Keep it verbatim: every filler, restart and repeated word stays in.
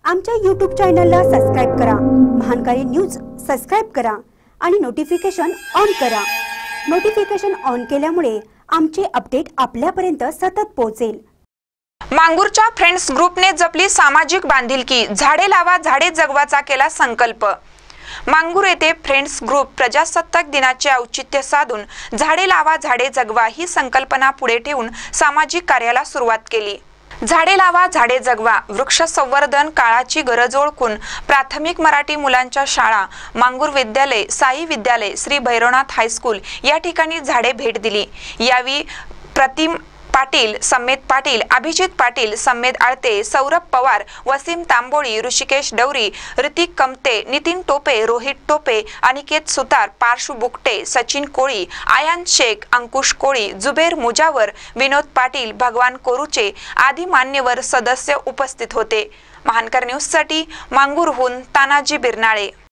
आमच्या यूट्यूब चॅनलला सबस्क्राइब करा, महानकारी न्यूज सबस्क्राइब करा आणि नोटिफिकेशन ऑन करा। नोटिफिकेशन ऑन केल्यामुळे आमचे अपडेट आपल्यापर्यंत सतत पोहोचेल। मांगूरच्या फ्रेंड्स ग्रुपने जपली सामाजिक बांधिलकी, झाडे लावा झाडे जगवाचा केला संकल्प। मांगूर येथे फ्रेंड्स ग्रुप प्रजासत्ताक दिनाचे औचित्य साधून झाडे लावा झाडे जगवा ही संकल्पना पुढे ठेवून सामाजिक कार्याला सुरुवात केली। झाडे लावा झाडे जगवा वृक्ष संवर्धन काळाची गरज ओळखून प्राथमिक मराठी मुलांच्या शाळा मांगूर विद्यालय, साई विद्यालय, श्री भैरवनाथ हायस्कूल या ठिकाणी झाडे भेट दिली। यावेळी प्रतिम पाटील, सम्मेद पाटील, अभिजित पाटील, सम्मेद आळते, सौरभ पवार, वसीम तांबोळी, ऋषिकेश डवरी, ऋतिक कमते, नितीन टोपे, रोहित टोपे, अनिकेत सुतार, पार्श्व बुकटे, सचिन कोळी, आयान शेख, अंकुश कोळी, जुबेर मुजावर, विनोद पाटील, भगवान कोरुचे आदी मान्यवर सदस्य उपस्थित होते। महानकर न्यूज साठी मांगूरहून तानाजी बिरनाळे।